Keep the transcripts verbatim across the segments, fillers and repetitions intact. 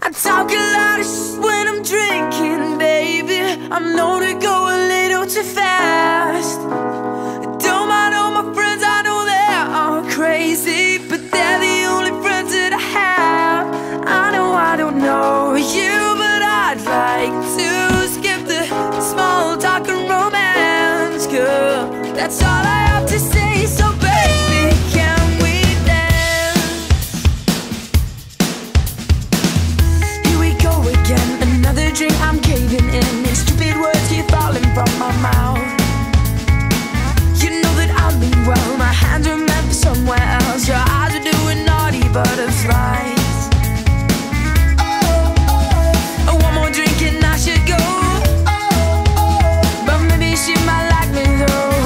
I talk a lot of shit when I'm drinking, baby. I'm known to go a little too fast. Don't mind all my friends, I know they're all crazy, but they're the only friends that I have. I know I don't know you, but I'd like to skip the small talk and romance, girl. That's all I have to say, so baby, can we dance? Here we go again, another drink, I'm caving in. These stupid words keep falling from my mouth. You know that I mean well, my hands are meant for somewhere else. Your eyes are doing naughty butterflies. Oh, oh, one more drink and I should go. But maybe she might like me though.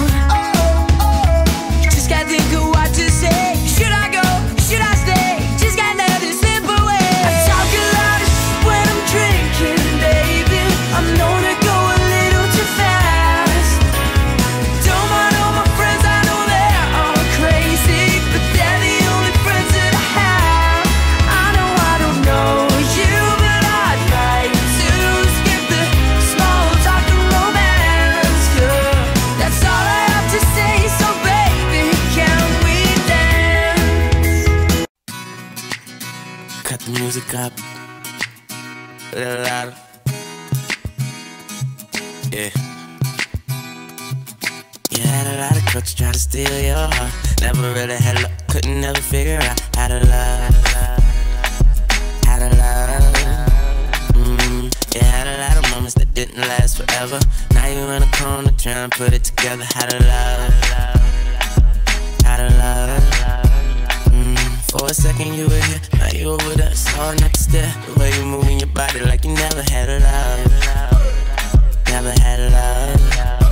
Just can't think of what to say. Should I go? Should I stay? Just got nothing simple way. I talk a lot of shit when I'm drinking, baby. I'm known to go a little too fast. Don't mind all my friends, I know they're all crazy, but they're the only friends that I have. I know I don't know you, but I'd like to skip the small talk and romance, girl. That's all I have to say, so baby, can we dance? Cut the music up a little louder. Yeah. You had a lot of crooks try to steal your heart. Never really had luck, couldn't never figure out how to love, how to love. Mm, you had a lot of moments that didn't last forever. Now you're in a corner trying to put it together. How to love, how to love. Mm, for a second you were here, now you over there. It's hard not to stare. The way you moving your body like you never had a love, never had a love.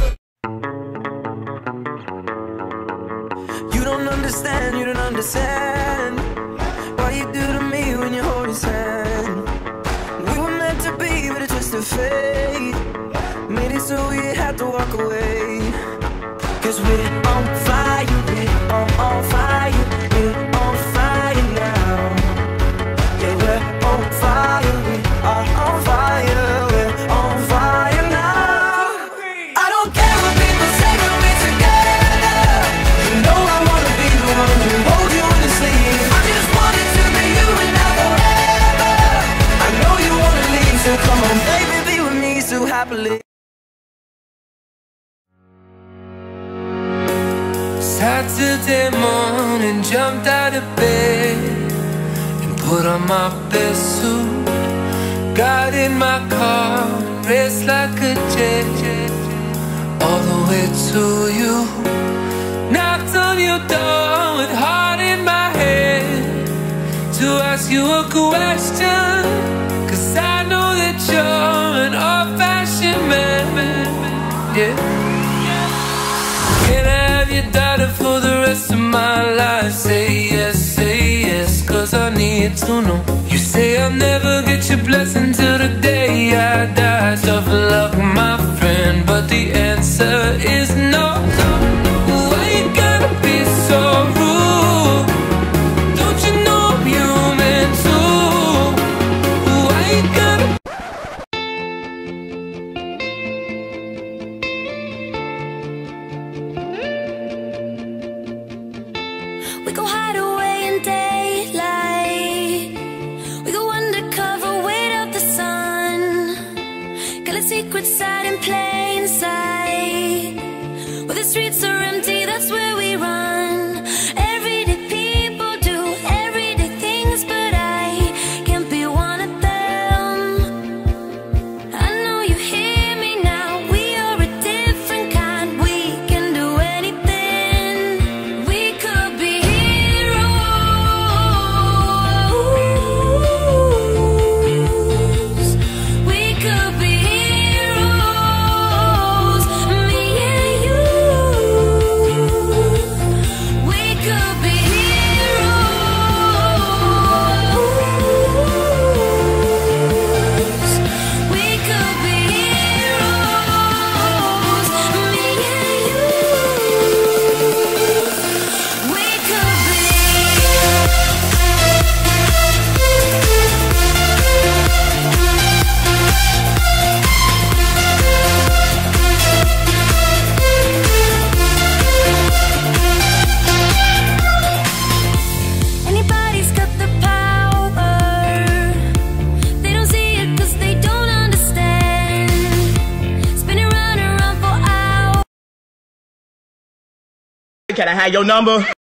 You don't understand, you don't understand what you do to me when you hold his hand. We were meant to be, but it's just a fate. Made it so we had to walk away. Cause we're on fire, we're on, on fire, we're on fire now. Yeah, we're on fire, we are on fire, we're on fire now. I don't care what people say when we're together. You know I wanna be the one who holds you in the sleep. I just want it to be you and now forever. I know you wanna leave, so come on baby, be with me so happily. Saturday morning, jumped out of bed and put on my best suit. Got in my car, raced like a jet all the way to you. Knocked on your door with heart in my head to ask you a question. Cause I know that you're an old-fashioned man, yeah. Can I have your daughter for the rest of my life? Say yes, say yes, cause I need to know. You say I'll never get your blessing till the day I die. Tough luck, my friend, but the answer is no. Why you gotta be so rude? Don't you know I'm human too? Why you gotta We go hide away in daylight. We go undercover, wait out the sun. Got a secret side in plain sight. Where the streets are empty, that's where we run. Everyday people do everyday things, but I can't be one of them. I know you hear me now. We are a different kind. We can do anything. We could be heroes. We could be heroes. Me and you. Can I have your number?